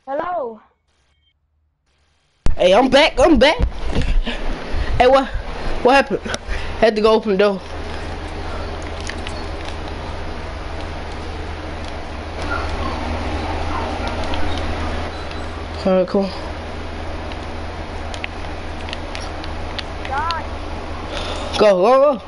Hello. Hey, I'm back. I'm back. Hey, what happened? Had to go open the door. Alright, cool. God. Go.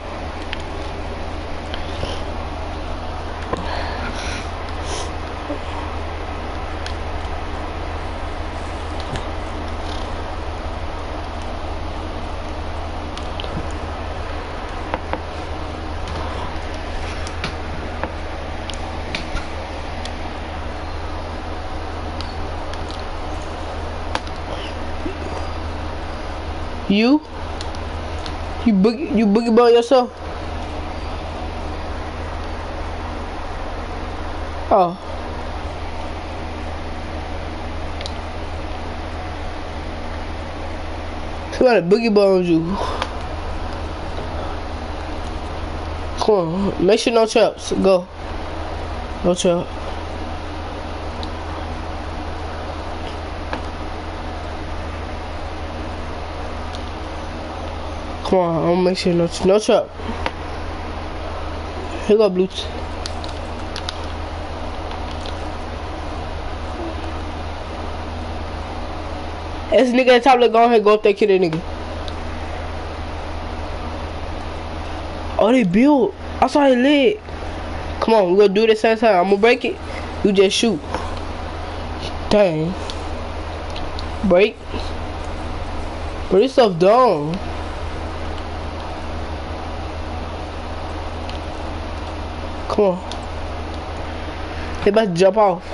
You boogie ball yourself? Oh. Somebody boogie balls you. Come on, make sure no traps. Go. No trap. Come on, I'm gonna make sure no trap. Here go Bluetooth. This nigga at the top, go ahead, go up there, kill that nigga. Oh, they built. I saw his leg. Come on, we gonna do this same time. I'm gonna break it. You just shoot. Dang. Break. But this stuff dumb. Come on. They about to jump off.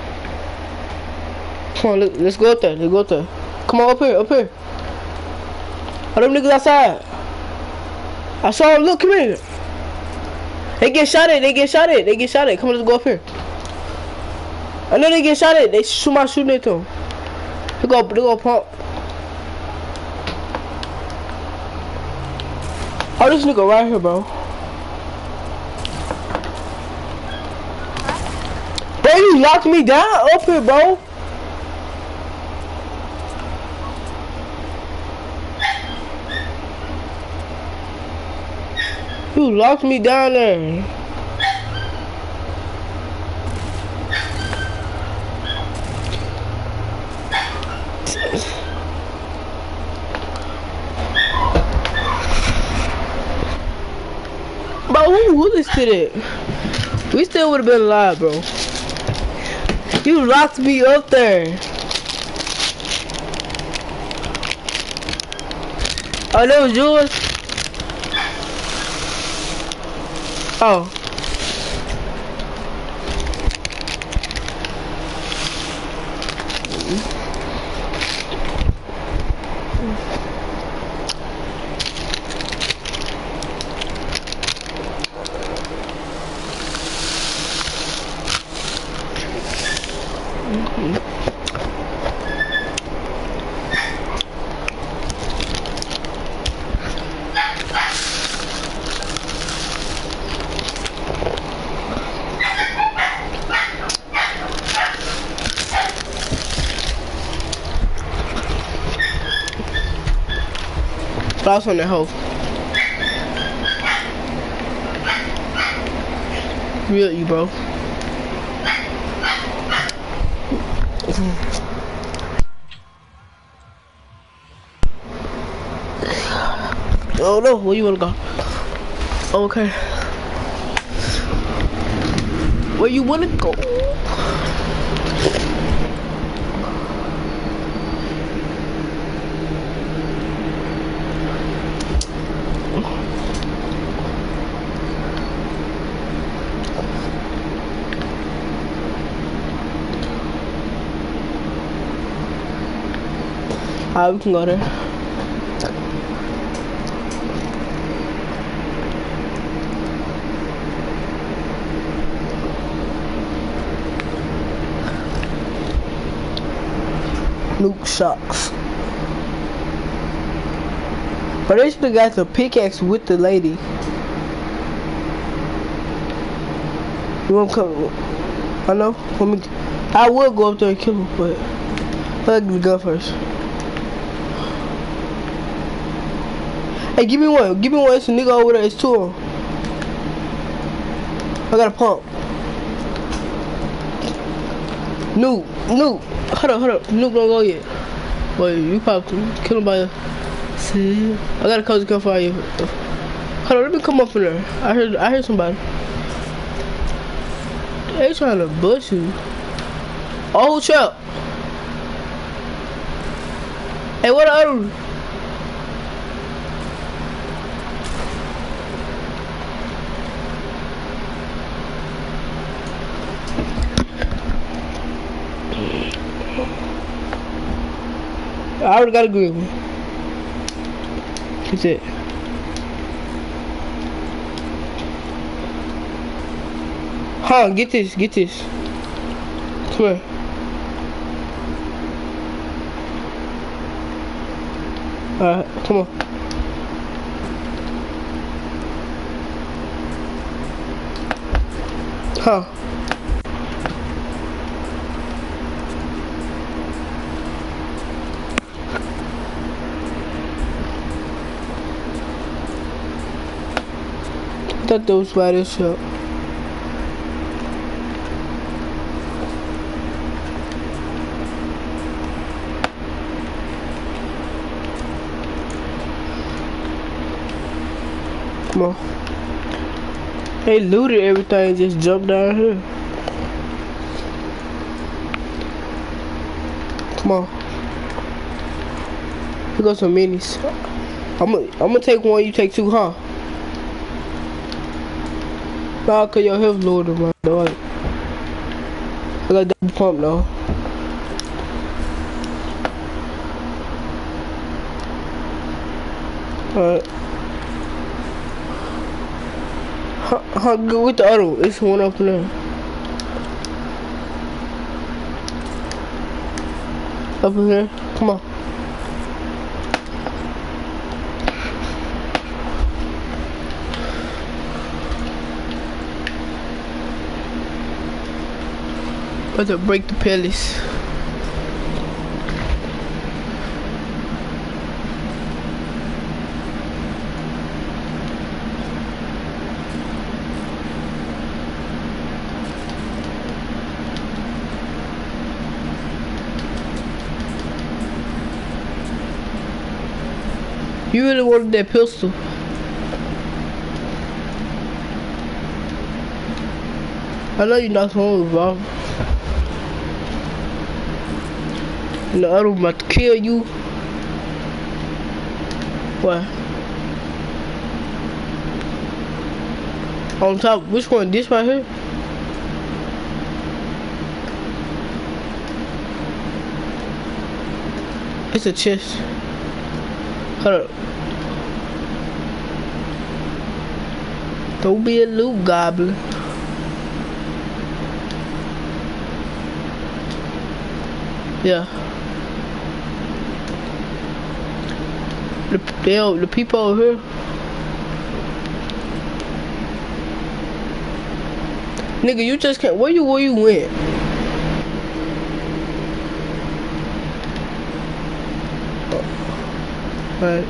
Come on, let's go up there. Let's go up there. Come on, up here. Are them niggas outside? I saw them. Look, come here. They get shot at. Come on, let's go up here. I know they get shot at. They shooting at them. They go pump. Oh, this nigga right here, bro. Bro, you locked me down up here, bro. You locked me down there. Bro, who was it? We still would have been alive, bro. You locked me up there. Oh, that was yours? Oh. Bounce on that hoe. Real you, bro. Oh no, where you wanna go? Okay. Where you wanna go? Alright, we can go there. Nuke shocks. But they should have got the pickaxe with the lady. You wanna come? I know. Let me. I would go up there and kill him, but I like the gun first. Hey, give me one. Give me one. It's a nigga over there. It's two of them. I got a pump. Noob. Hold up. Noob, don't go yet. Wait, you probably kill him by your... See? I got a cozy gun for you. Hold on, let me come up in there. I heard somebody. They trying to bush you. Oh, trap. Hey, what the other? I already got a good one. That's it. Huh, get this. Come here. Alright, come on. Huh. I thought that was by this shop. Come on. They looted everything, just jumped down here. Come on. Here goes some minis. I'm gonna take one, you take two, huh? Nah, cause your health lower than my dog. I got double pump though. Alright. How good with the other one? It's one up there. Up in here. Come on. About to break the pellets. You really wanted that pistol. I know you knocked one revolver. And the other one about to kill you. What? On top, which one? This right here? It's a chest. Hold up. Don't be a loot goblin. Yeah. The people over here. Nigga, you just can't. Where you went? Right.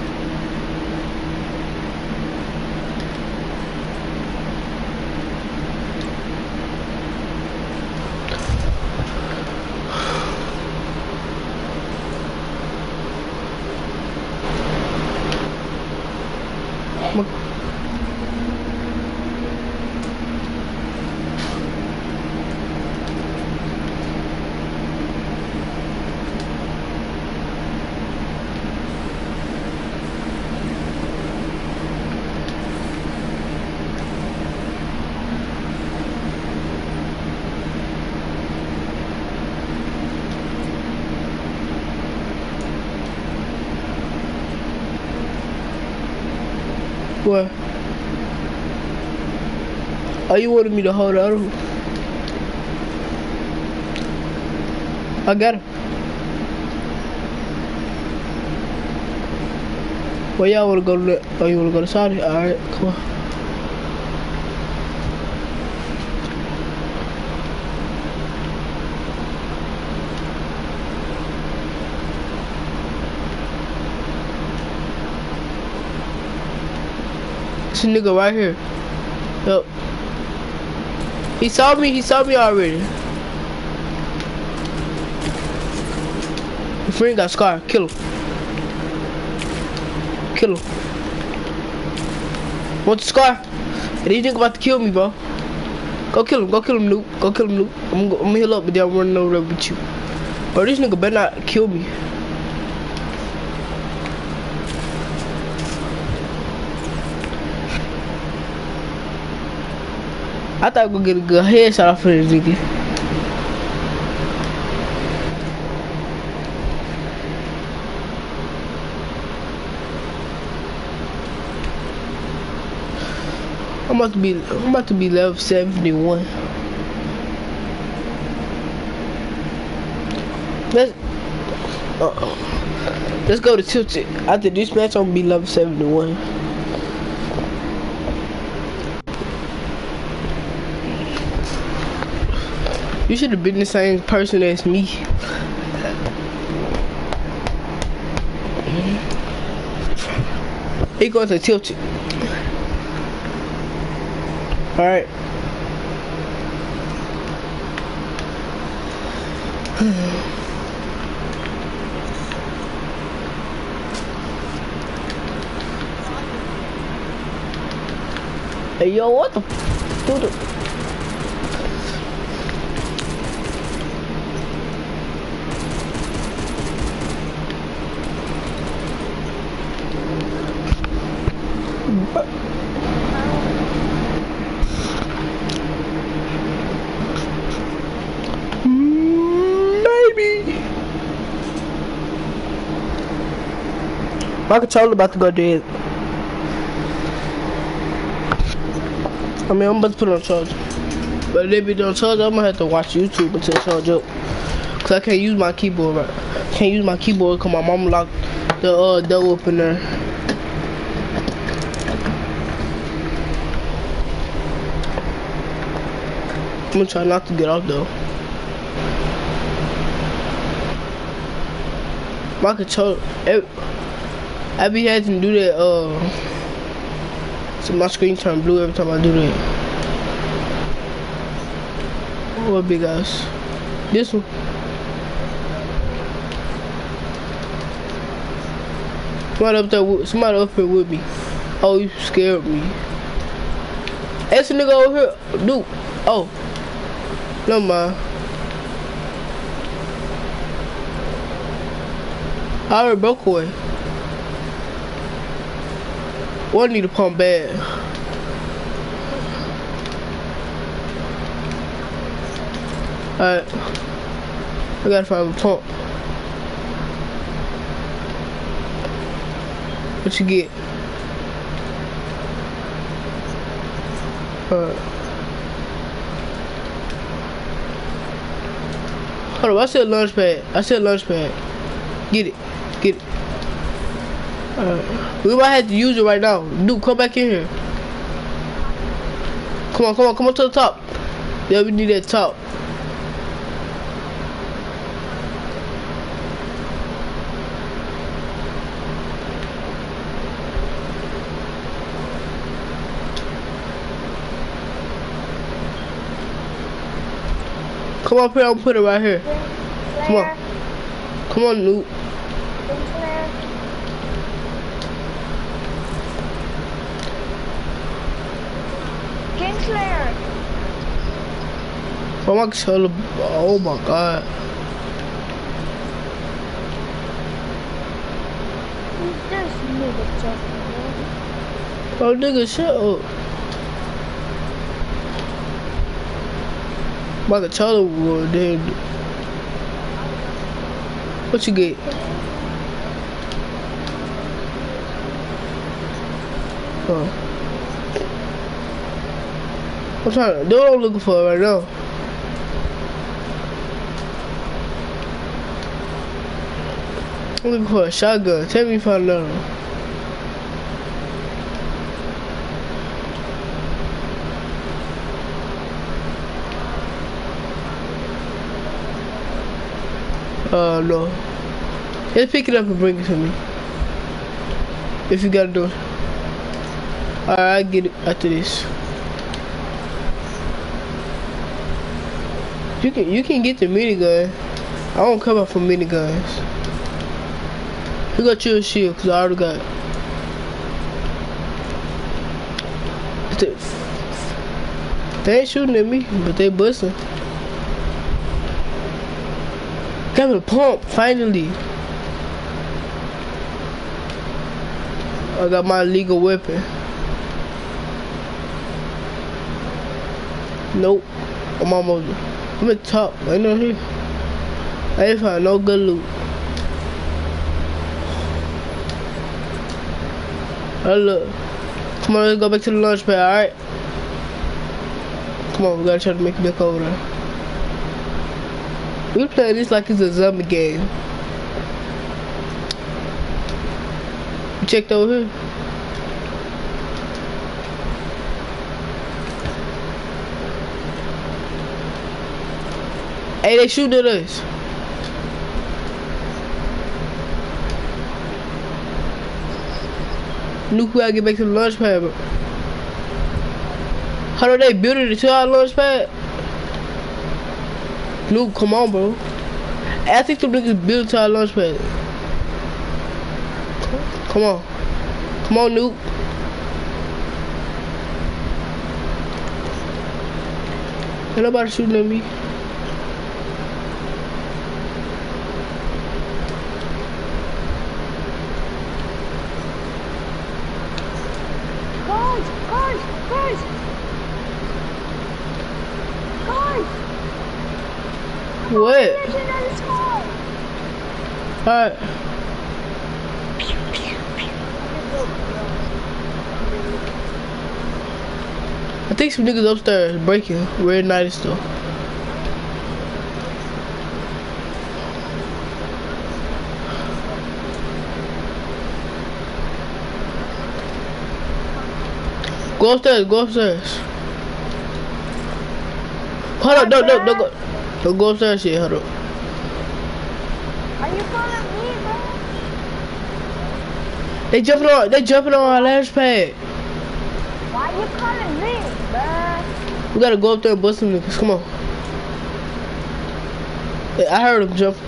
What? Oh, you wanted me to hold the other one? I got him. Well, y'all wanna go to the... Oh, you wanna go to Saudi? Alright, come on. This nigga right here. Yup. He saw me already. Your friend got Scar, kill him. Kill him. Want the Scar? Hey, these niggas about to kill me, bro. Go kill him, Noob. Go kill him, Noob. I'm gonna heal up, but then I'm running over there with you. Bro, this nigga better not kill me. I thought I was gonna get a good headshot off of this nigga. I'm about to be level 71. Let's go to Tilted. After this match, I'm gonna be level 71. You should have been the same person as me. He goes to Tilted. Alright. Hey yo, what the dude? My controller about to go dead. I mean, I'm about to put it on charge. But if it be on charge, I'm gonna have to watch YouTube until it charge up. Cause I can't use my keyboard right. Can't use my keyboard cause my mama locked the door up in there. I'm gonna try not to get off though. My controller, I be having to do that, so my screen turn blue every time I do that. What big ass? This one. Somebody up here with me. Oh, you scared me. That's a nigga over here. Dude. Oh. Never mind. I already broke away. One need to pump bad. Alright. I gotta find a pump. What you get? Alright. Hold on, I said launch pad. Get it. Get it. Alright. We might have to use it right now. Dude, come back in here. Come on to the top. Yeah, we need that top. Come up here, I'm gonna put it right here. Come on. Come on, Luke. Kingslayer. Oh my god. Who's this nigga talking about? Oh nigga, shut up. My controller was dead. What you get? Oh. I'm trying to do what I'm looking for right now. I'm looking for a shotgun. Tell me if I know. No. Just pick it up and bring it to me. If you gotta do it. Alright, I get it after this. You can get the minigun. I don't come up for miniguns. You got your shield, cause I already got it. They ain't shooting at me, but they busting. Got a pump, finally. I got my legal weapon. Nope. I'm almost. I'm at the top. Ain't no here. I ain't find no good loot. Oh look. Come on, let's go back to the launch pad, alright? Come on, we gotta try to make it back over there. We play this like it's a zombie game. You checked over here? Hey, they shooting at us. Nuke, we gotta get back to the launch pad, bro. How do they build it to our launch pad? Nuke, come on, bro. I think them niggas built it to our launch pad. Come on. Come on, Nuke. Ain't nobody shooting at me. What? Alright. I think some niggas upstairs breaking red night and stuff. Go upstairs, go upstairs. Hold up, don't go. Don't go upstairs shit, hold up. Are you calling me, bro? They jumping on our launch pad. Why you calling me, bro? We gotta go up there and bust them niggas, come on. Hey, I heard them jump.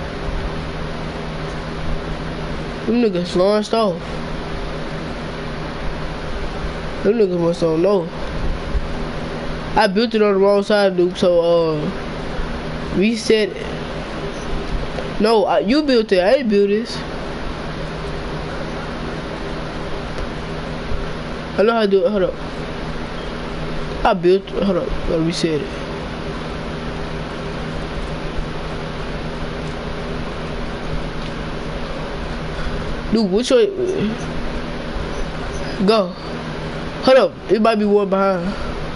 Them niggas launched off. Them niggas must don't know. I built it on the wrong side, dude, so, reset it. No, you built it. I ain't built this. I know how to do it. Hold up. I built it. Hold up. Gotta reset it. Dude, which way? Go. Hold up. It might be one behind.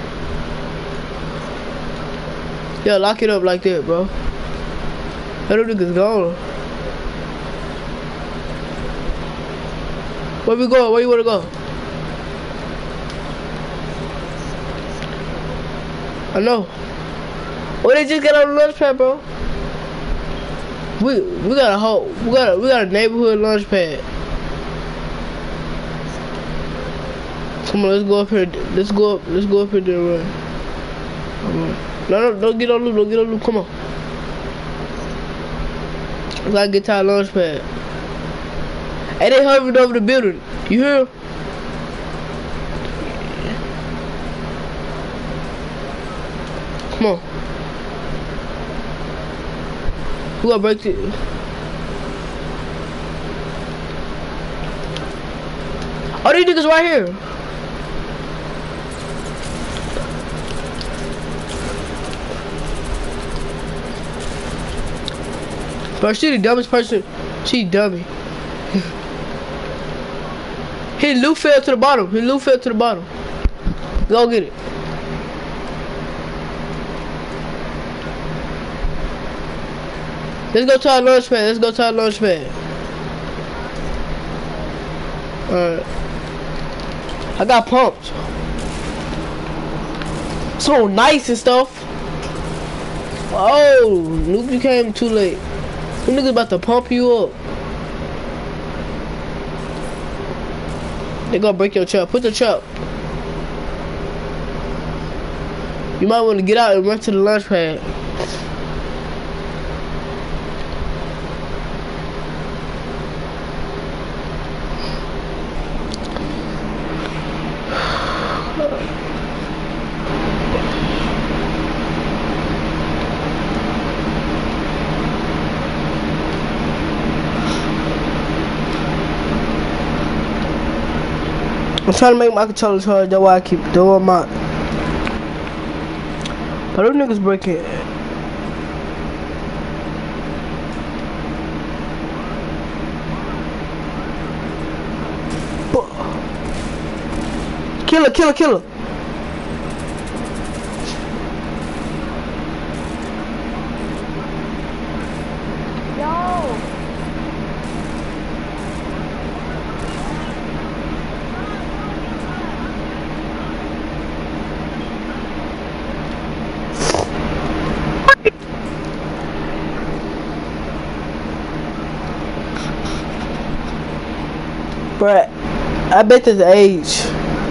Yeah, lock it up like that, bro. That nigga's gone. Where we going? Where you wanna go? I know. Oh, they just got on the launch pad, bro. We got a whole we got a neighborhood launch pad. Come on, let's go up here. Let's go up here to run. No, don't get on loop. Don't get on loop. Come on. We gotta get to our launch pad. Hey, they hovering over the building. You hear? Come on. We gotta break it. Oh, these niggas right here. Bro, she the dumbest person. She dummy. His loot fell to the bottom. His loot fell to the bottom. Go get it. Let's go to our launch pad. Let's go to our launch pad. Alright. I got pumped. So nice and stuff. Oh, Nuke, you came too late. Them niggas about to pump you up. They gonna break your truck. Put the truck. You might want to get out and run to the launch pad. I'm trying to make my controller charge, that's why I keep doing my. But them niggas breaking. Killer. Yo. Bruh, I bet this age.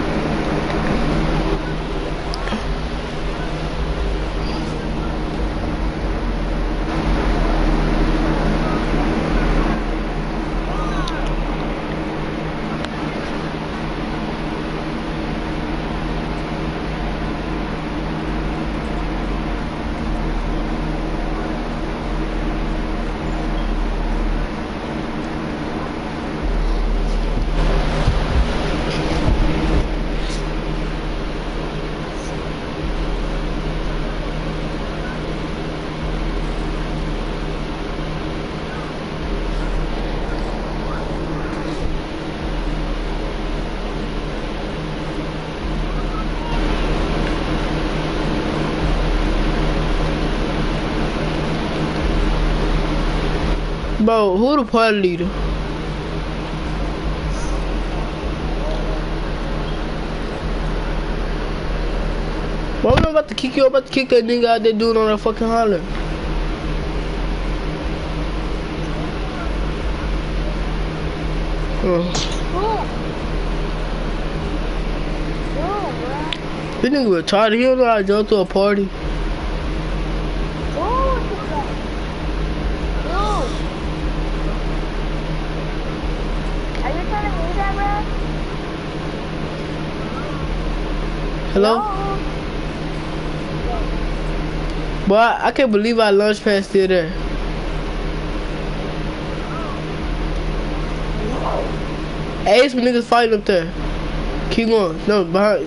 Bro, who the party leader? Bro, I'm about to kick you, I'm about to kick that nigga out there doing on that fucking holler. This nigga retarded, he don't know how to jump to a party. Hello? Boy, I can't believe our launch pad still there. Hey, some niggas fighting up there. Keep going. No, behind.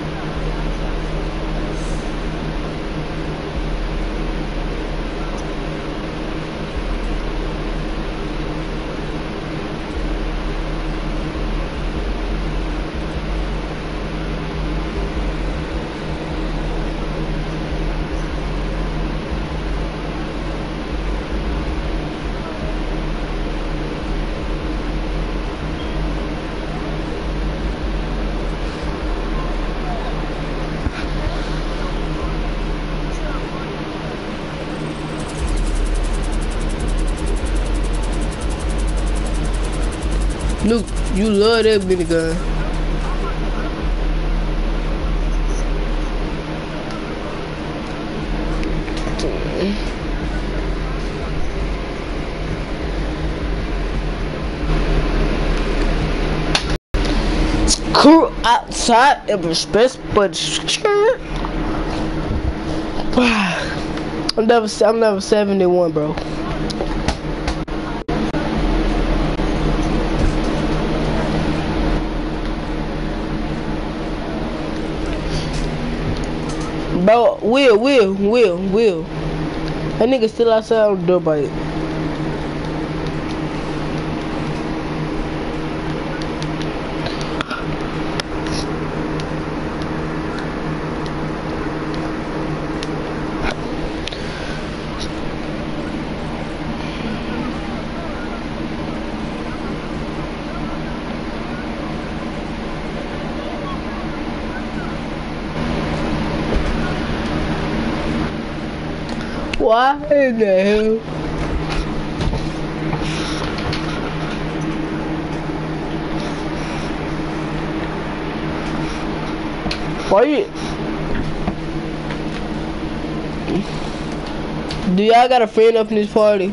Luke, you love that minigun. Crew outside of respect, but I'm never 71, bro. Bro, Will. That nigga still outside on the door bite. Why in the hell? Why you? Do y'all got a friend up in this party?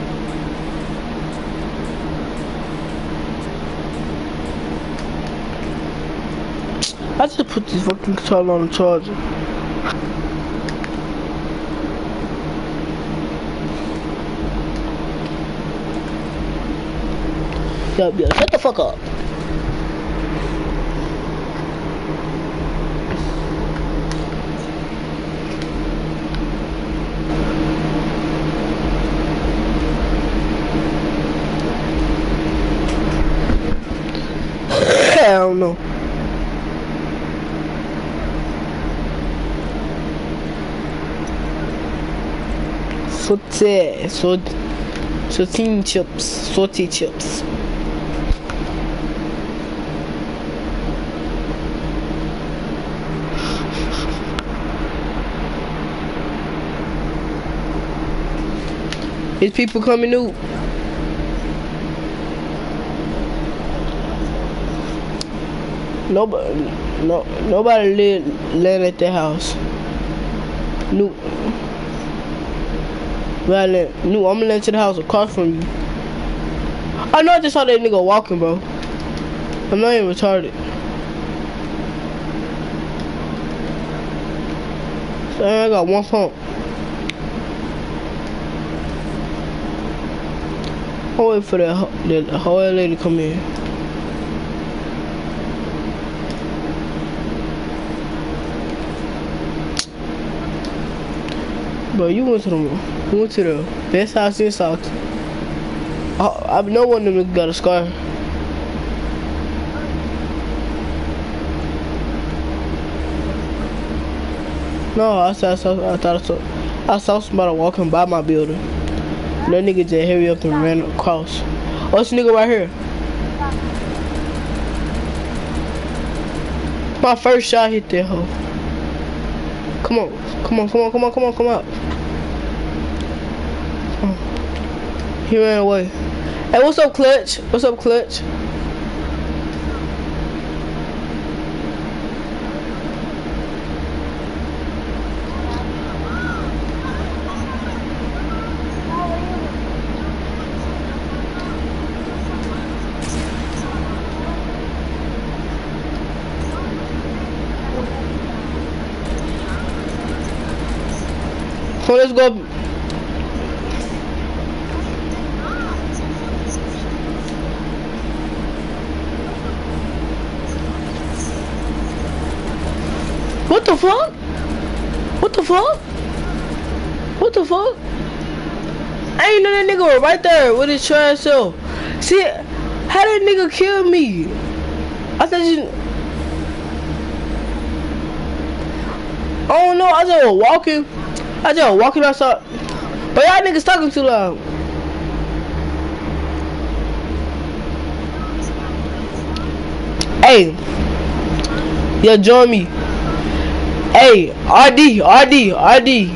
I just put this fucking controller on the charger. Yo, shut the fuck up. Hell no. Saltine chips, salty chips. Is people coming out? Nobody land at the house. No. No, I'm gonna land to the house across from you. I know I just saw that nigga walking, bro. I'm not even retarded. So I got one pump. I'm waiting for the whole lady to come in. Bro, you went to the best house in South. I know one of them got a scar. No, I thought I saw somebody walking by my building. That nigga just hurry up and ran across. Oh, this nigga right here. My first shot hit that hoe. Come on. He ran away. Hey, what's up, Clutch? What's up, Clutch? So let's go. What the fuck? What the fuck? What the fuck? I ain't know that nigga was right there with his trash self. See, how that nigga kill me? I thought you. I don't know. I just was walking outside. But y'all niggas talking too loud. Hey. Yo, join me. Hey, RD.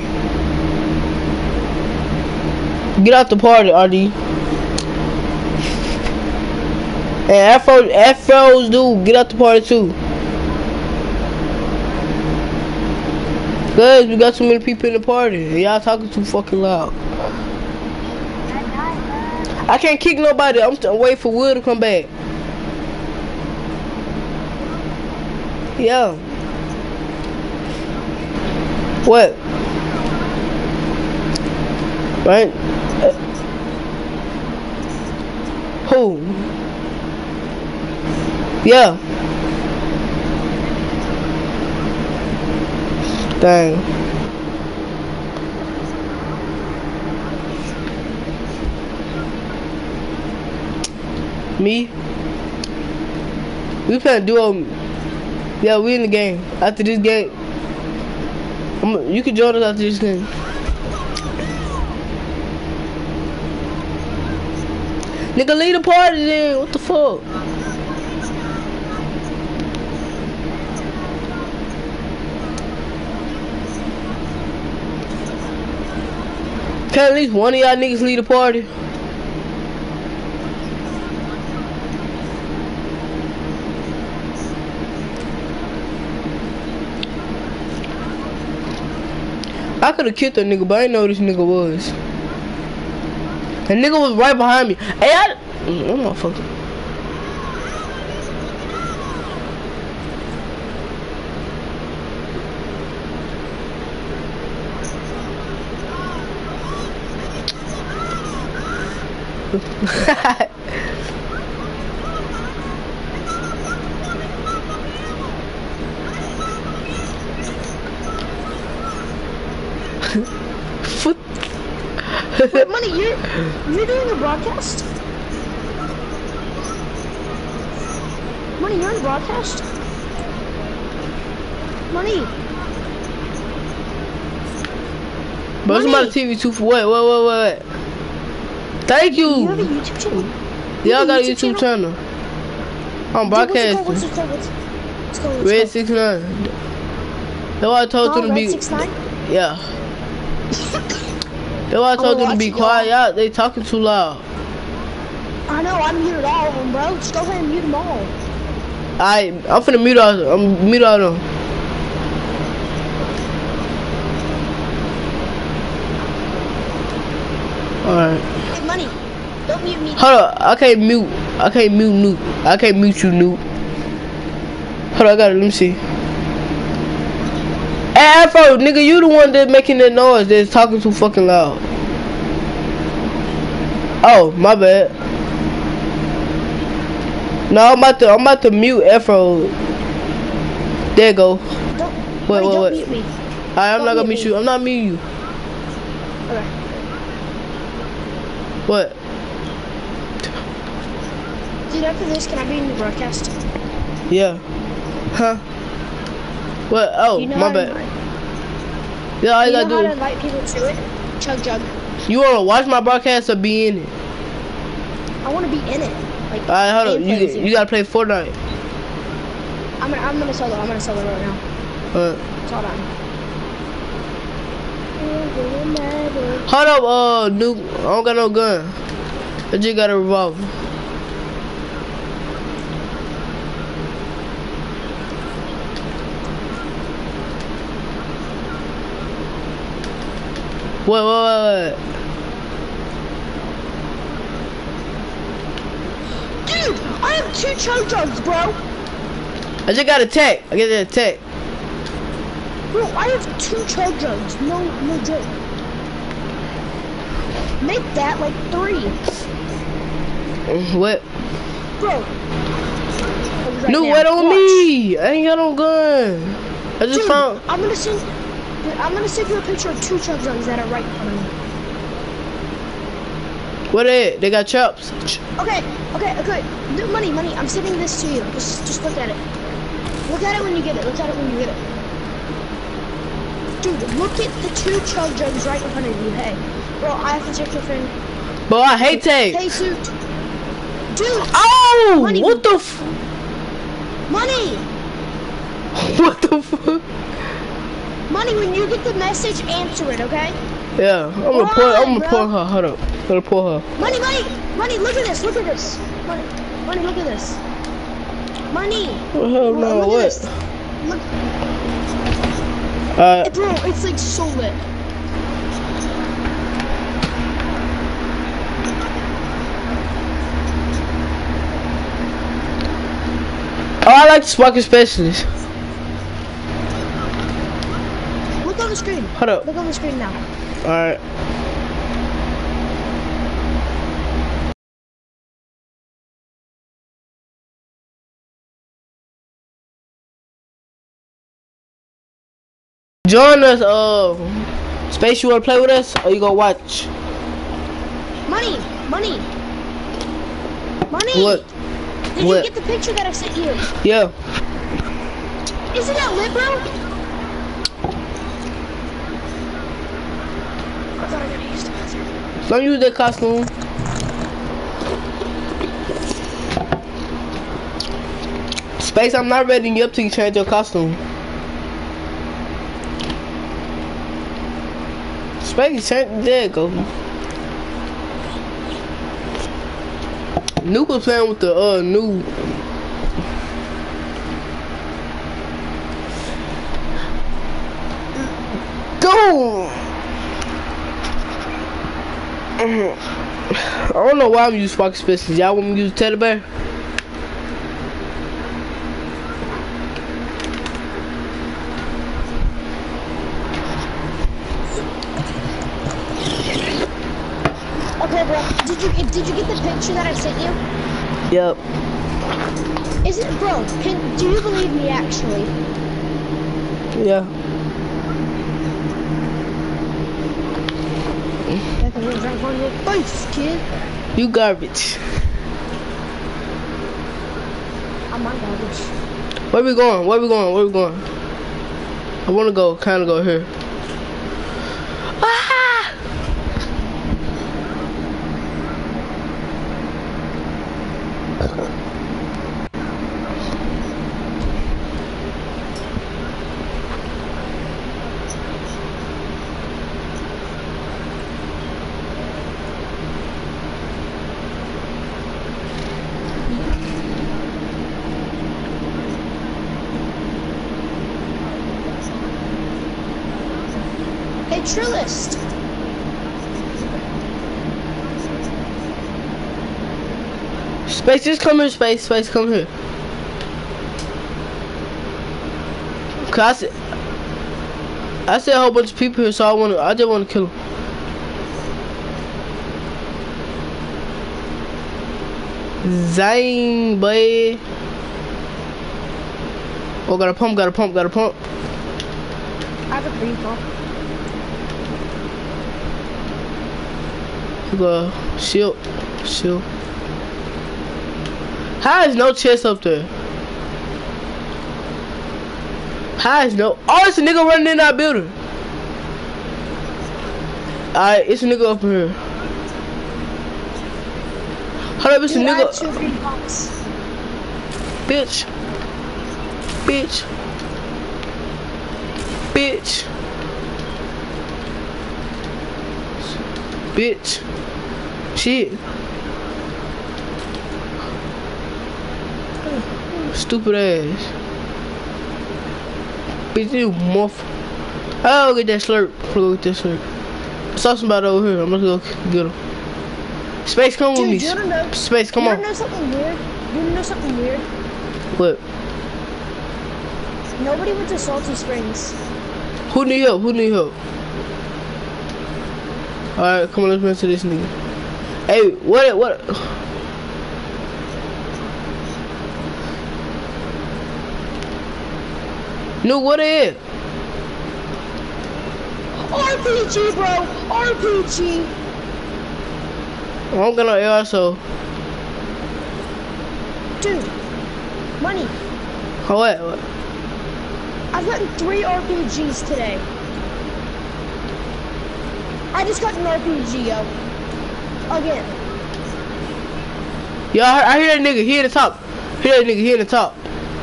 Get out the party, RD. And Afros, dude, get out the party too. Cause we got too many people in the party. And y'all talking too fucking loud. I can't kick nobody. I'm waiting for Will to come back. Yeah. What? Right? Who? Yeah. Dang. Me? We playing duo. Yeah, we in the game. After this game, you can join us after this game. Nigga, leave the party then. What the fuck? Can at least one of y'all niggas leave the party? I could have killed that nigga, but I didn't know who this nigga was. That nigga was right behind me. Hey, I'm motherfucker. Wait, Money, you're doing a broadcast? Money, you're in broadcast? Money. Bro, it's my TV too for what? Thank you. You have a YouTube channel? Yeah, I got a YouTube channel. I'm broadcasting. What's it called? Red 69. That's why I told them to be. Red 69? Yeah. That's why I told them to be quiet. Yeah, they talking too loud. I know. I muted all of them, bro. Just go ahead and mute them all. I'm finna mute all. I'm mute all them. Alright. Hey, Money. Don't mute me. Hold up. I can't mute Noob. I can't mute you, Noob. Hold up. I got it. Let me see. Hey, Afro, nigga, you the one that making that noise that's talking too fucking loud. Oh, my bad. No, I'm about to mute Afro. There you go. Wait. Don't mute me. Alright, I'm not gonna mute you. I'm not muting you. Okay. What? Dude, after this, can I be in the broadcast? Yeah. Huh? What? Oh, you know my bad. Yeah, all you gotta do. How to invite people to it? Chug jug. You wanna watch my broadcast or be in it? I wanna be in it. Like, alright, hold up. You gotta play Fortnite. I'm gonna solo. I'm gonna solo right now. It's all done. Hold up, Noob. I don't got no gun. I just got a revolver. What? Dude, I have 2 chug jugs, bro. I just got a tech. I get that tech. Bro, I have 2 chug jugs. No joke. Make that like 3. What? Bro. No, wait on me. I ain't got no gun. I just found. I'm gonna send you a picture of 2 chug jugs that are right in front of me. What they? They got chops. Okay. No, money. I'm sending this to you. Just look at it. Look at it when you get it. Dude, look at the 2 chug jugs right in front of you. Hey, bro, I have to check your friend. Bro, I hate tape. Hey, suit. Dude. Oh, Money. what the f? Money. What the fuck? Money, when you get the message, answer it, okay? Yeah, I'm gonna report her. Hold up. I'm gonna report her. Money, look at this. Money, look at this. Money. What the hell, no, look what? At this. Look. Bro, it's like so lit. Oh, I like the sparking specialist. Look on the screen. Hold up. Look on the screen now. Alright. Join us, Space, you wanna play with us or you gonna watch? Money. What? Did you get the picture that I sent you? Yeah. Isn't that lit, bro? I thought I gotta use the bathroom. Don't use that costume. Space, I'm not ready up till you change your costume. Space, change. There you go. Noob was playing with the new. Go. I don't know why I'm using Pocket Spaces. Y'all want me to use Teddy Bear? Okay, bro. Did you get the picture that I sent you? Yep. Is it, bro? Do you believe me? Actually? Yeah. On your face, kid. You garbage. I'm on garbage. Where we going? Where we going? Where we going? I want to go, kind of go here. Ah! Hey, Trillist. Space, just come here, Space. Space, come here. Cause I see a whole bunch of people here, so I just want to kill them. Zang, boy. Oh, got a pump, got a pump, got a pump. I have a green pump. You go, shield, shield. How is no chest up there? How is no? Oh, it's a nigga running in that building. Alright, it's a nigga up here. Hold up, it's a Dude, I nigga. have 2 green pumps. Bitch. Bitch. Bitch. Bitch. Shit. Stupid ass. Bitch, you muff. I'll get that slurp. I'll get that slurp. I saw somebody over here. I'm gonna go get him. Space, come with me. Space, come on. You wanna know something weird? You wanna know something weird? What? Nobody went to Salty Springs. Who need help? Who need help? Alright, come on, let's run to this nigga. Hey, what? No, what is? RPG, bro! RPG! I don't got no AR, so. Dude, money. Oh, what? I've gotten 3 RPGs today. I just got an RPG, yo. Again. Yo, I hear that nigga. He in the top. Hear that nigga. He in the top.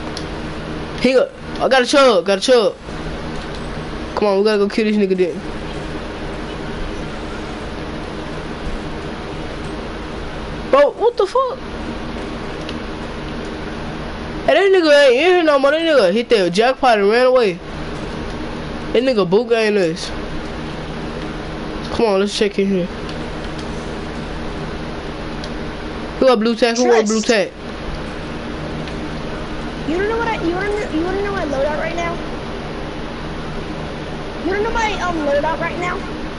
I got a chug. Got a chug. Come on, we gotta go kill this nigga then. Bro, what the fuck? Hey, that nigga ain't in here no more. That nigga hit that jackpot and ran away. That nigga boot gang us. Come on, let's check in here. Who got blue tag? Who got blue tag? You wanna know what you wanna know my loadout right now? You wanna know my loadout right now?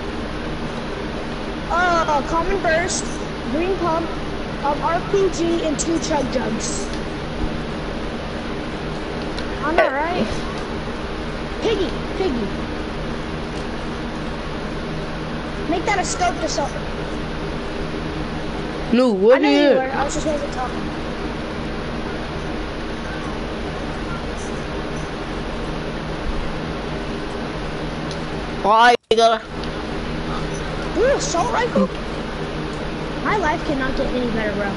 Common burst, green pump, RPG, and 2 chug jugs. I'm alright. Piggy. Make that a scope to sell. No, what I know here? you were. I was just wasn't talking. Alright, nigga. Ooh, assault rifle? My life cannot get any better, bro.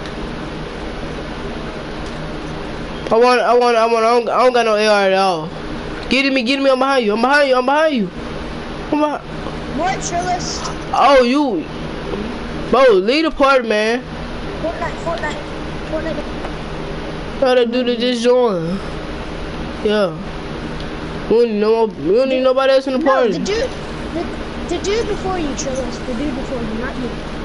I don't got no AR at all. Get me, I'm behind you. What, Trillist? Oh, you. Bro, lead the party, man. Fortnite. How that dude just join? Yeah. We don't need nobody else in the party. No, The dude before you, Trillis. The dude before you, not you.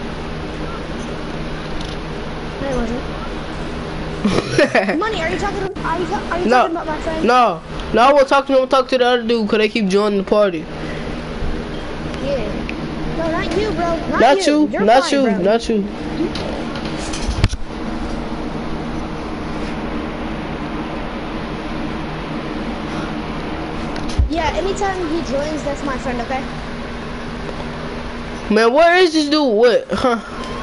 No, it wasn't. Money, are you talking talking about my friend? No, I won't talk to him. I'll talk to the other dude because they keep joining the party. Yeah. No, not you, bro. Not you. You're Not fine, you. bro. Not you. Yeah, anytime he joins, that's my friend, okay? Man, where is this dude? What? Huh?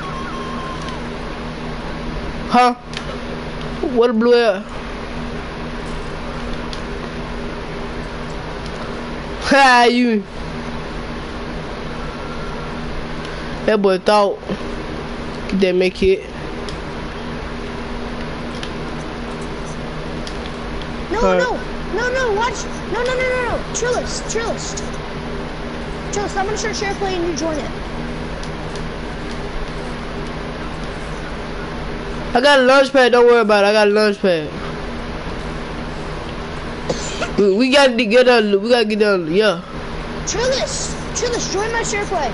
Huh? What a blue air? Ha, you. That boy thought they make it. No, watch. No. Trillis. Trillis, I'm gonna start share play and you join it. I got a launch pad, don't worry about it. I got a launch pad. we gotta get on, yeah. Trillis, join my share play.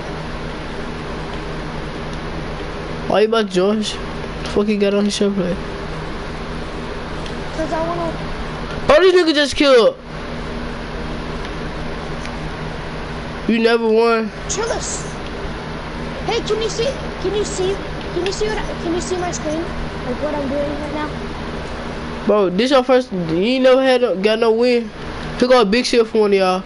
Why you about to join? The fuck you got on his share play? Cause I wanna... Oh, this nigga just killed. You never won. Trillis. Hey, can you see my screen? Like what I'm doing right now? Bro, this your first, you ain't never got no win. Took out a big shit for one of y'all.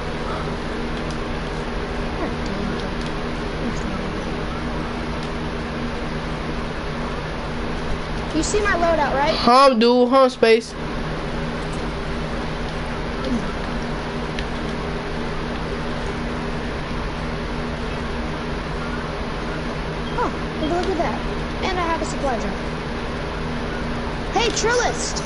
You see my loadout, right? Home space. Oh, look at that. And I have a supply drop. Hey, Trillist!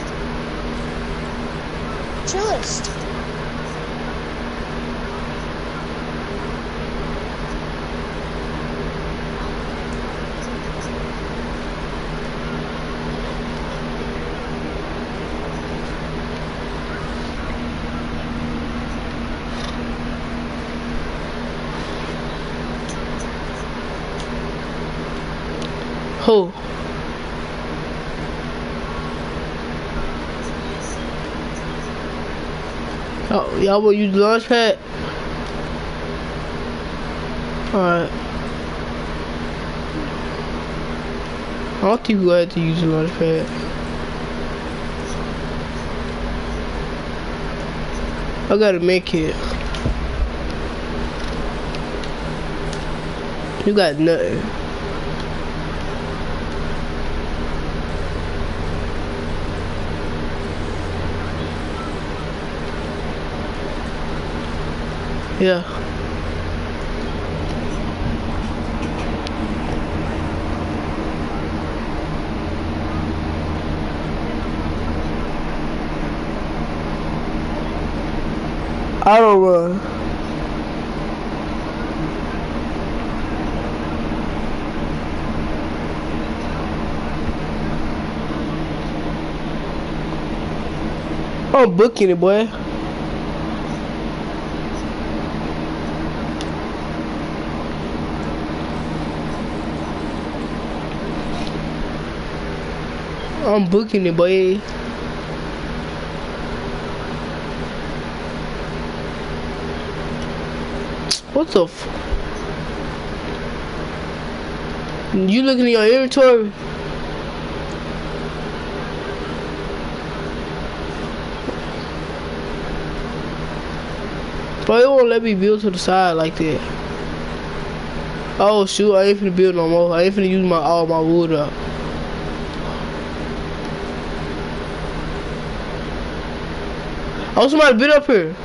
Who? Oh, y'all will use the launch pad? Alright. I don't think we had to use the launch pad. I gotta make it. You got nothing. Yeah. Auto run. I'm booking it, boy. I'm booking it, boy. What the f... You looking at your inventory? Bro, it won't let me build to the side like that. Oh shoot, I ain't finna build no more. I ain't finna use all my wood up. Oh, somebody been up here.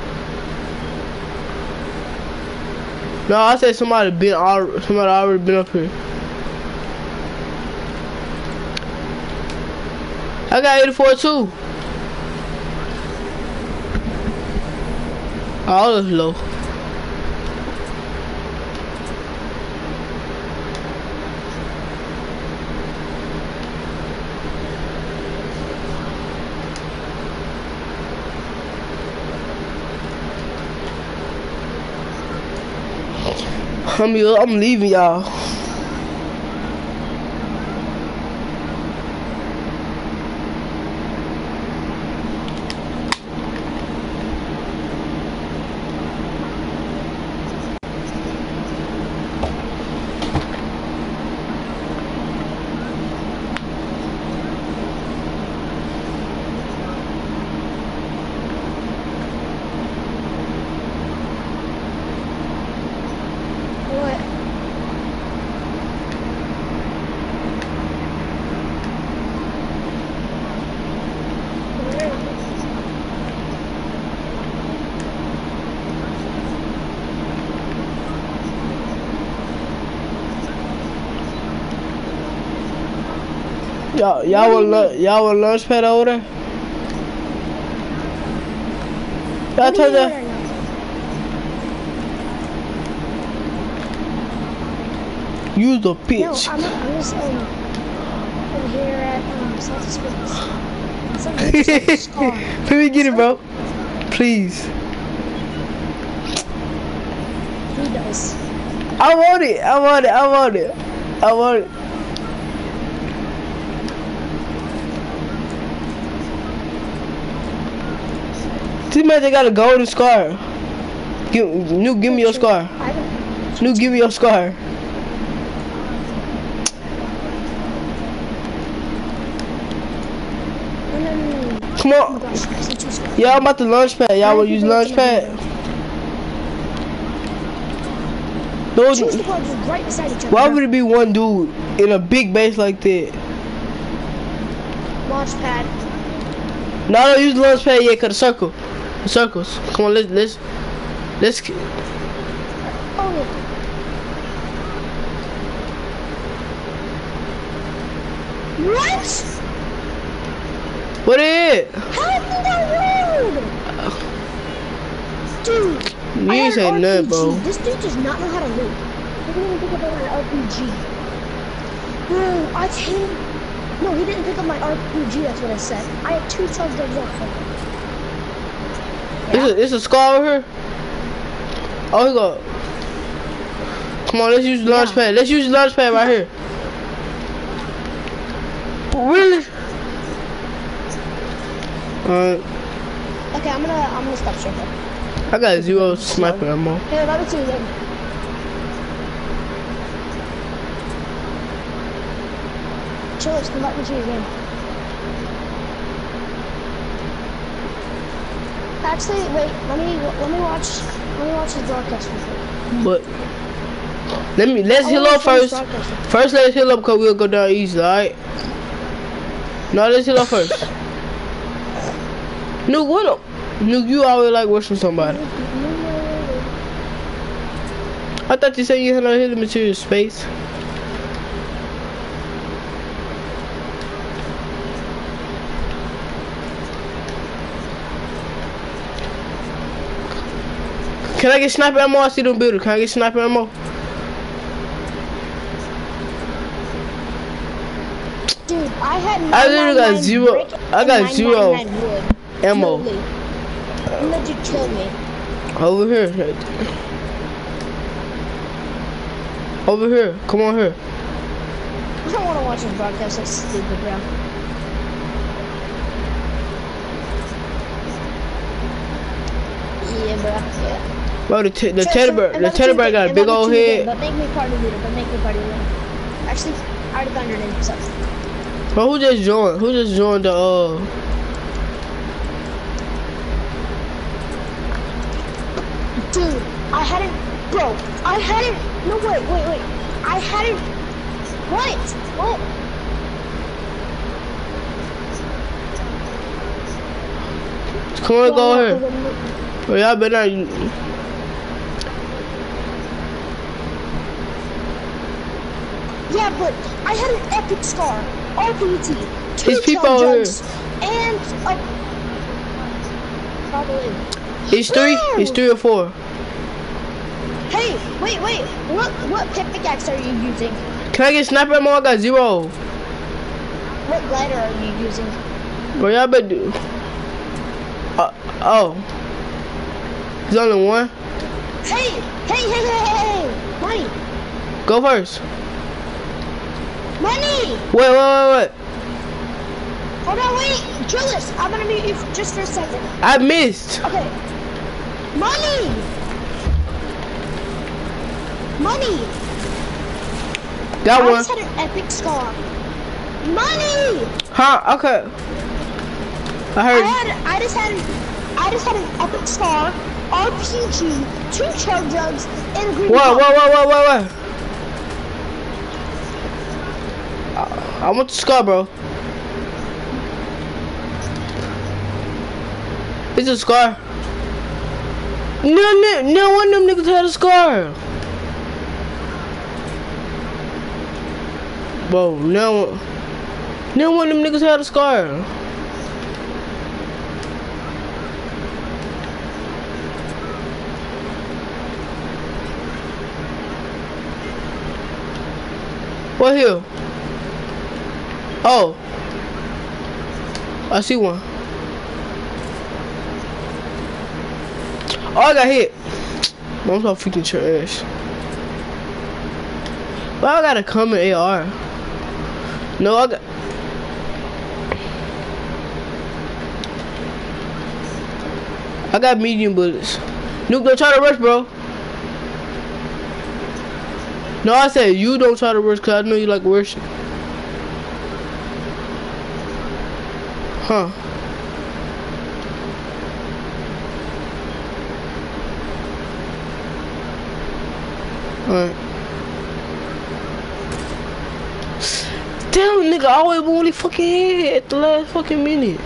No, I said somebody already been up here. I got 84 too. Oh, that's low. I'm leaving y'all. What? Y'all want lunch pad over there? Y'all turn that. Use the pitch. No, I'm just over here at Salty Springs. Let me get it, bro. Please. He does. I want it. I want it. I want it. I want it. This man, they got a golden scar. Give me your scar. New, give me your scar. Come on. Y'all about the launch pad. Y'all want to use launch pad? Those, right beside each other. why would it be one dude in a big base like that? Launch pad. No, I don't use the launch pad yet, cause the circle. The circles. Come on, let's Oh. What? What is it? How did that rude? Dude. You ain't say nothing, bro. This dude does not know how to loot. He didn't even pick up my RPG. Bro, I can't. No, he didn't pick up my RPG, that's what I said. I had 2 charged guns left. It's a scar over here. Oh, he go. Come on, let's use the launch pad. Let's use the launch pad right here. Really? Okay, I'm gonna stop circle. I got 0 sniper ammo. Hey, let me see them. Chillers, come back into your game. Actually, wait. Let me watch the broadcast real quick. But let's heal up first. First, let's heal up, cause we'll go down easy, alright? No, let's heal up first. Nuke, what up? Nuke, you always like watching somebody. I thought you said you had no healing material space. Can I get sniper ammo? I see them building. Can I get sniper ammo? Dude, I had I literally got 0. I got 0 ammo. Let you kill me. Over here. Over here. Come on here. I don't want to watch this broadcast. That's stupid, bro. Yeah, bro. Yeah. Bro, the teddy bear got a big old head. But make me party leader. Actually, I already got your name. So. Bro, who just joined? Who just joined the Dude, I hadn't. Bro, I hadn't. No, wait. I hadn't. What? Oh. Come on, go here. Bro, y'all better. Yeah, but I had an epic scar, RPG, 2 people jugs, and a... Probably. It's 3? It's 3 or 4? Hey, wait. What pickaxe are you using? Can I get sniper ammo? I got 0. What glider are you using? Bro, y'all better do... oh. There's only one? Hey. Money. Go first. Money. Wait. Hold on, wait. Julius, I'm gonna mute you just for a second. I missed. Okay. Money. Got I one. just had an epic scar. Money. Huh? Okay. I heard. I just had an epic scar. RPG, 2 chug jugs, and a green What? ball. I want the scar, bro. It's a scar. No one of them niggas had a scar. Bro, no one of them niggas had a scar. What here? Oh, I see one. Oh, I got hit. I'm so freaking trash. But I got a common AR. No, I got medium bullets. Nuke, don't try to rush, bro. No, I said you don't try to rush, cause I know you like rushing. Huh. Alright. Damn, nigga, I always only fucking hit at the last fucking minute.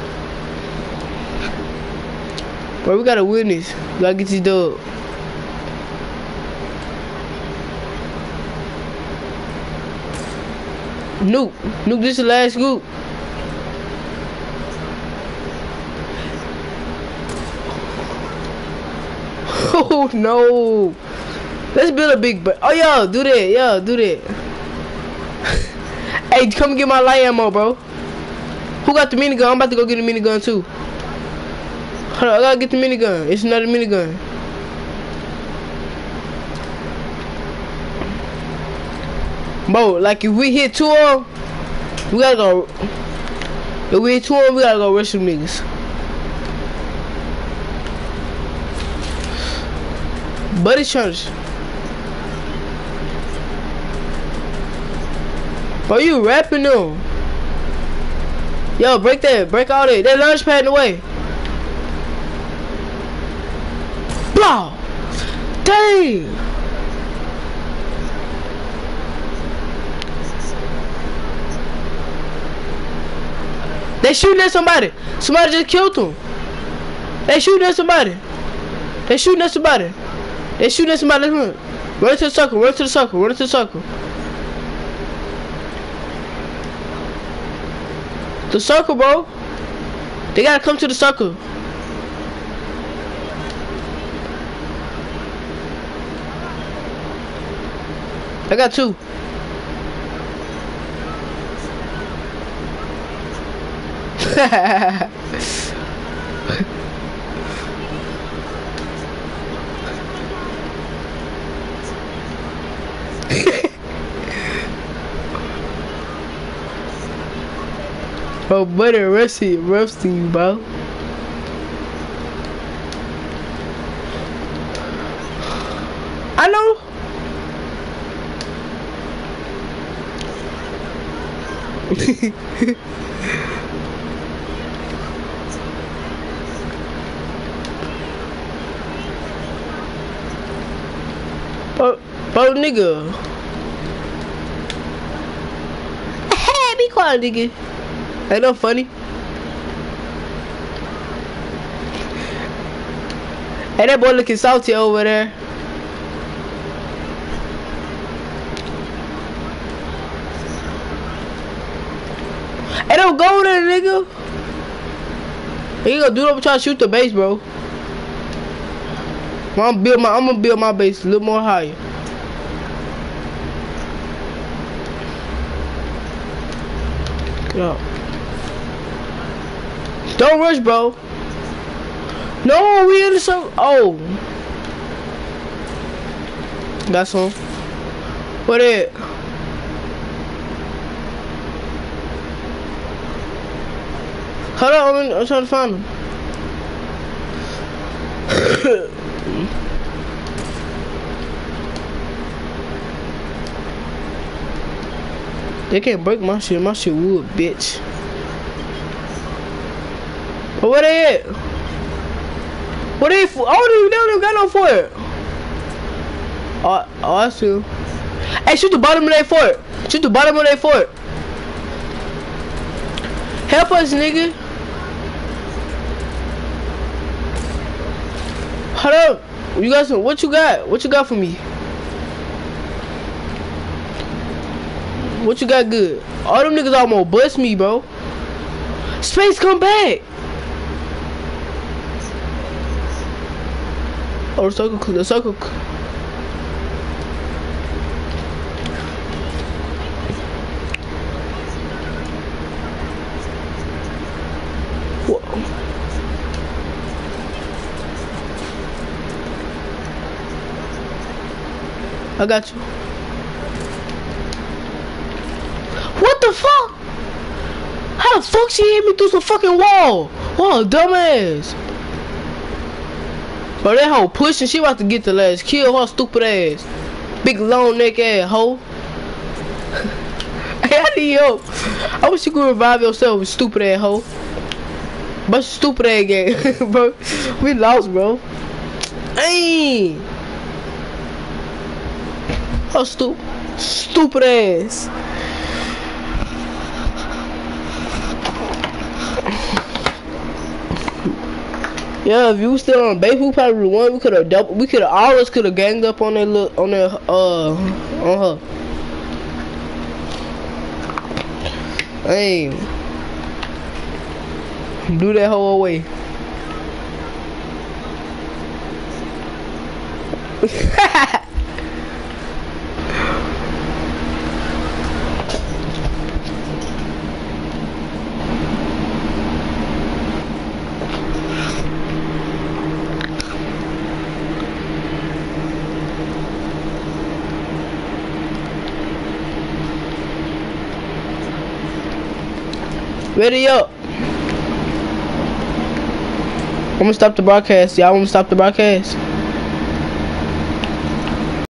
Bro, we gotta win this. We gotta get this dub. Nuke, this is the last scoop. Oh no. Let's build a big but. Oh yeah, do that. Hey, come get my light ammo, bro. Who got the minigun? I'm about to go get a minigun too. Hold on, I gotta get the minigun. It's not a minigun. Bro, like if we hit 2 of them, we gotta go. If we hit 2 of them, we gotta go rush some niggas. Buddy church. Bro, you rapping though? Yo, break all that. That launch pad in the way. Bro, dang. They shooting at somebody. Somebody just killed him. They shooting at somebody. Let's run. Run to the circle. The circle, bro. They gotta come to the circle. I got 2. Bro, buddy, roasting you, bro. I know. Bro, nigga. Hey, be quiet, nigga. Ain't no funny. Hey, that boy looking salty over there. Hey, don't go there, nigga. Hey, you gonna do it, try to shoot the base, bro. I'm gonna build my base a little more higher. Yo. Don't rush, bro. No, we in the circle. Oh. Got some. What it? Hold on, I'm trying to find them. They can't break my shit. My shit wood, bitch. But where they at? What they for? They don't even got no fort. Oh, I see. Hey, shoot the bottom of that fort. Shoot the bottom of that fort. Help us, nigga. Hold up. You got some? What you got? What you got for me? What you got good? All them niggas almost bust me, bro. Space, come back. Oh, the circle. What? I got you. What the fuck? How the fuck she hit me through some fucking wall? What a dumbass. Bro, that hoe pushing. She about to get the last kill. Her stupid ass. Big long neck ass hoe. Hey, I need help. I wish you could revive yourself, stupid ass hoe. Bunch of stupid ass game, bro. We lost, bro. Hey. Her stupid ass. Yeah, if you was still on base, we probably won. We could have double. We could have all of us could have ganged up on that look on that on her. Hey, do that whole away. Ready up. I'm gonna stop the broadcast. Y'all wanna stop the broadcast?